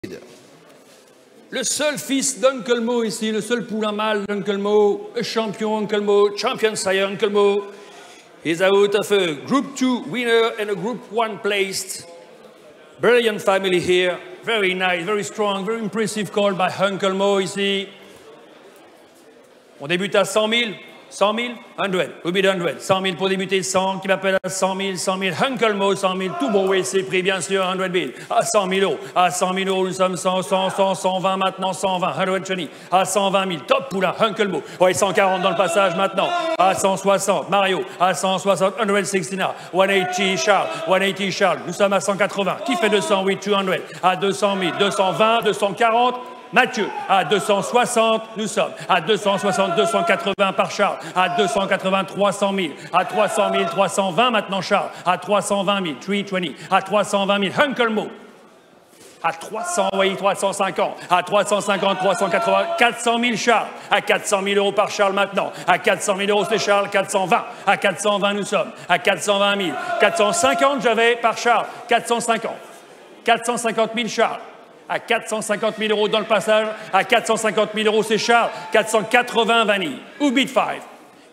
Le seul fils d'Uncle Mo ici, le seul poulain mâle d'Uncle Mo, champion Uncle Mo, champion sire Uncle Mo, is out of a Group 2 winner and a Group 1 placed. Brilliant family here, very nice, very strong, very impressive call by Uncle Mo ici. On débute à 100 000. 100 000, 100, we bid 100. 100 000 pour débuter, 100, qui m'appelle à 100 000, 100 000, Uncle Mo, 100 000, tout bon, oui, c'est pris, bien sûr, 100 bid, à 100 000 euros, à 100 000 euros, nous sommes 100, 100, 100, 120 maintenant, 120, 120, à 120 000, top poulain, Uncle Mo, oui, 140 dans le passage maintenant, à 160, Mario, à 160, 160 now, 180 Charles, 180 Charles, nous sommes à 180, qui fait 200, oui, 200, à 200 000, 220, 240, Mathieu, à 260, nous sommes à 260, 280 par Charles, à 280, 300 000, à 300 000, 320 maintenant Charles, à 320 000, 320, à 320 000, Uncle Mo, à 300, oui, 350, à 350, 380, 400 000 Charles, à 400 000 euros par Charles maintenant, à 400 000 euros c'est Charles, 420, à 420 nous sommes, à 420 000, 450 j'avais par Charles, 450, 450 000 Charles, à 450 000 euros dans le passage, à 450 000 euros c'est Charles, 480 Vanille, ou bid 5,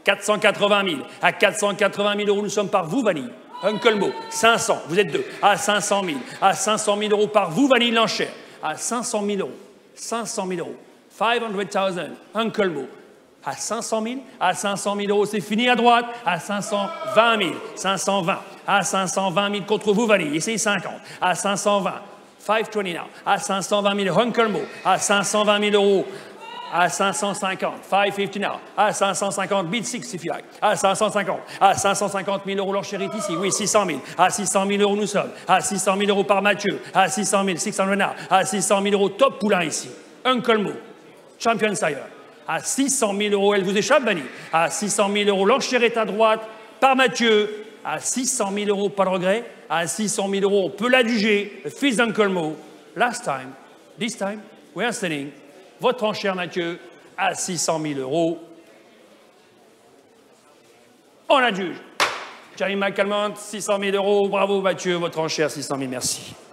480 000, à 480 000 euros nous sommes par vous Vanille, Uncle Mo, 500, vous êtes deux, à 500 000, à 500 000 euros par vous Vanille l'enchère, à 500 000 euros, 500 000 euros, 500 000, Uncle Mo, à 500 000, à 500 000 euros c'est fini à droite, à 520 000, 520, à 520 000 contre vous Vanille, ici 50, à 520, 520 now, à 520 000, Uncle Mo, à 520 000 euros, à 550, 550 now, à 550, bid 6 if you like, à 550 000 euros l'enchère est ici, oui, 600 000, à 600 000 euros nous sommes, à 600 000 euros par Mathieu, à 600 000, 600 now, à 600 000 euros, top poulain ici, Uncle Mo, champion sire, à 600 000 euros, elle vous échappe, Vanille, à 600 000 euros, l'enchère est à droite, par Mathieu, à 600 000 euros, pas de regret, à 600 000 euros, on peut l'adjuger, le fils d'Uncle Mo, last time, this time, we are selling, votre enchère, Mathieu, à 600 000 euros. On adjuge. Jerry McCalmont, 600 000 euros, bravo Mathieu, votre enchère, 600 000, merci.